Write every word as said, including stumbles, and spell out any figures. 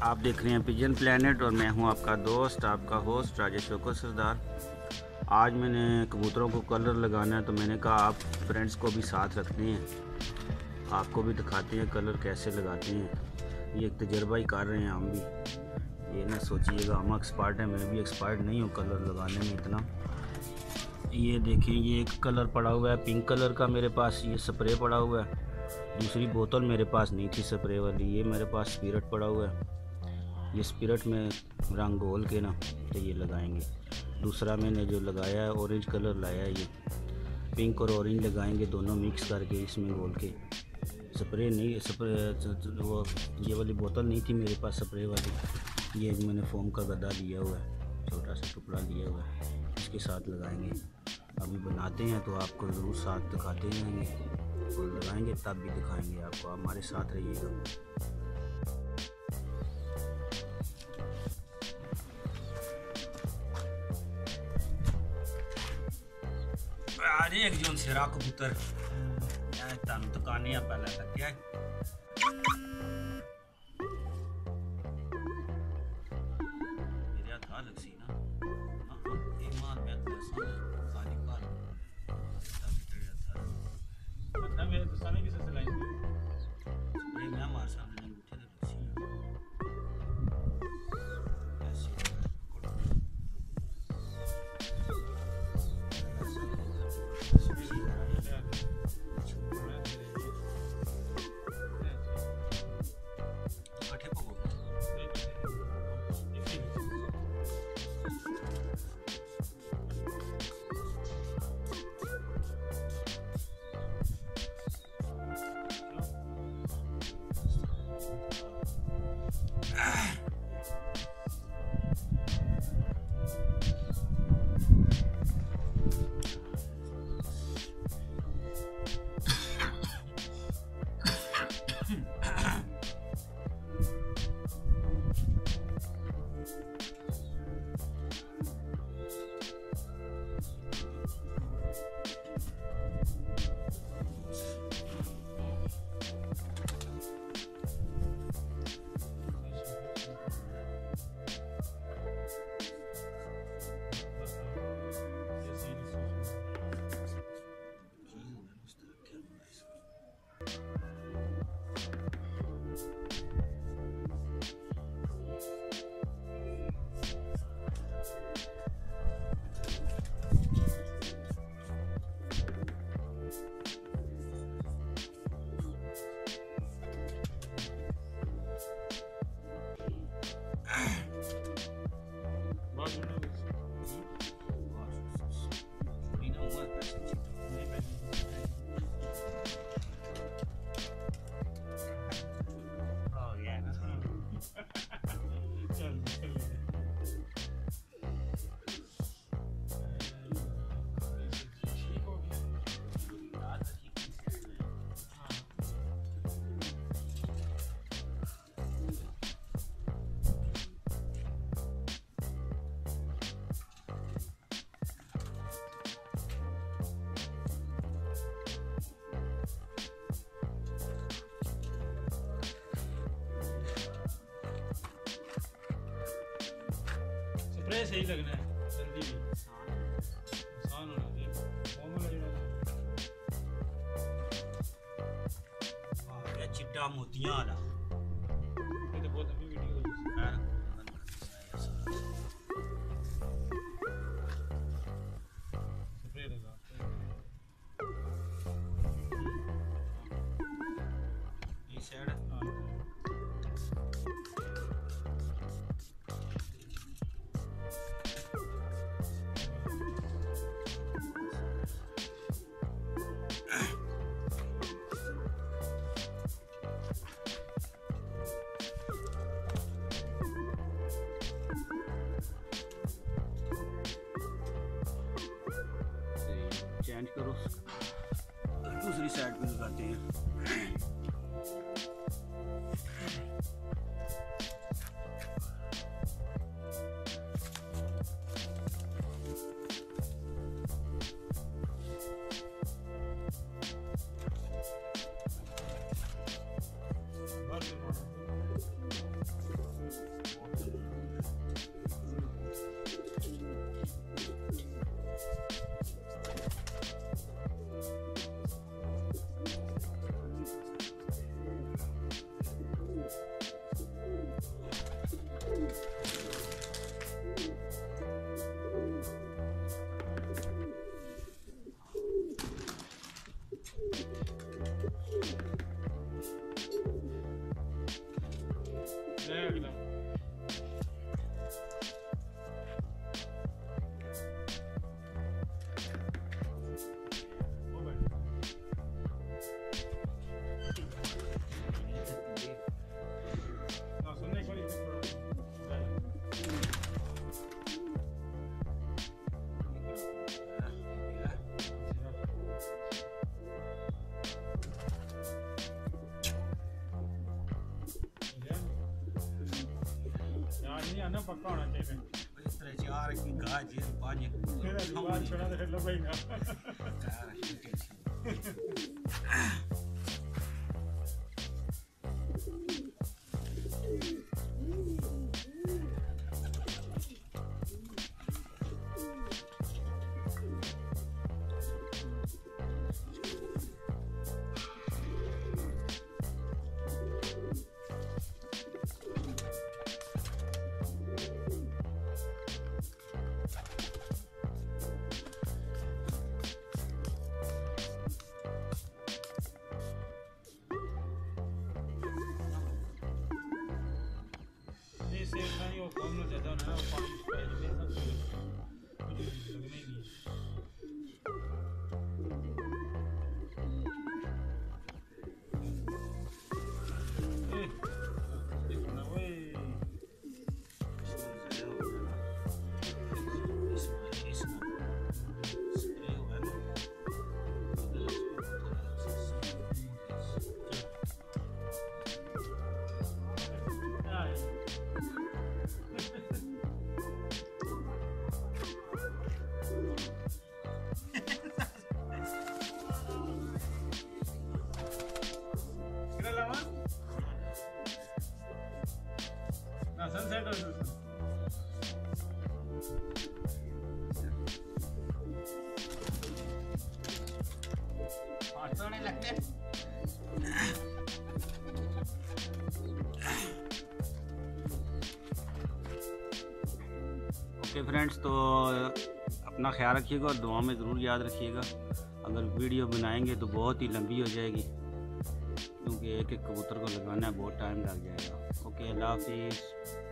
आप देख रहे हैं पिजन प्लेनेट और मैं हूं आपका दोस्त, आपका होस्ट राजेश सरदार। आज मैंने कबूतरों को कलर लगाना है तो मैंने कहा आप फ्रेंड्स को भी साथ रखते हैं, आपको भी दिखाते हैं कलर कैसे लगाते हैं। ये एक तजर्बा ही कर रहे हैं हम भी, ये ना सोचिएगा हम एक्सपर्ट हैं, मैं भी एक्सपर्ट नहीं हूँ कलर लगाने में इतना। ये देखें, ये एक कलर पड़ा हुआ है पिंक कलर का मेरे पास, ये स्प्रे पड़ा हुआ है। दूसरी बोतल मेरे पास नहीं थी स्प्रे वाली, ये मेरे पास स्पिरिट पड़ा हुआ है। ये स्पिरिट में रंग घोल के ना तो ये लगाएंगे। दूसरा मैंने जो लगाया है ऑरेंज कलर लाया है, ये पिंक और ऑरेंज लगाएंगे दोनों मिक्स करके इसमें घोल के। स्प्रे नहीं, स्प्रे वो ये वाली बोतल नहीं थी मेरे पास स्प्रे वाली, ये मैंने फोम का गद्दा लिया हुआ है, छोटा सा टुकड़ा लिया हुआ है, इसके साथ लगाएंगे। अभी बनाते हैं तो आपको ज़रूर साथ दिखाते रहेंगे और लगाएंगे तब भी दिखाएंगे आपको, हमारे साथ रहिएगा। अरे एक जोन सिरा कबूतर तन दुकाने पहले तक क्या मेरे था लक्सी ना ईमान में सारी पार था मेरे दोस्ताने किसे चलाई ये मैं हमारे सामने उठे थे लक्सी सही लगना है, जल्दी भी आसान होना चाहिए। हाँ ये चिट्टा मोतियां वाला ये तो बहुत लंबी वीडियो है। स्प्रे लगा ये साइड चेंज करो, दूसरी साइड पे लगाते हैं। आपका होना चाहिए इस तरह चार की गाय जी पांच मेरा दीवार छोड़ा तो फिर लगेगा से नहीं वो कम हो जाता है ना वो पानी पहले में सब कुछ लगने नहीं ए देखो ना वो सनसेट हो हाथ सोने लगते ओके फ्रेंड्स, तो अपना ख्याल रखिएगा और दुआ में ज़रूर याद रखिएगा। अगर वीडियो बनाएंगे तो बहुत ही लंबी हो जाएगी क्योंकि एक एक कबूतर को लगाना है बहुत टाइम लग जाएगा। ओके, अल्लाह हाफिज़।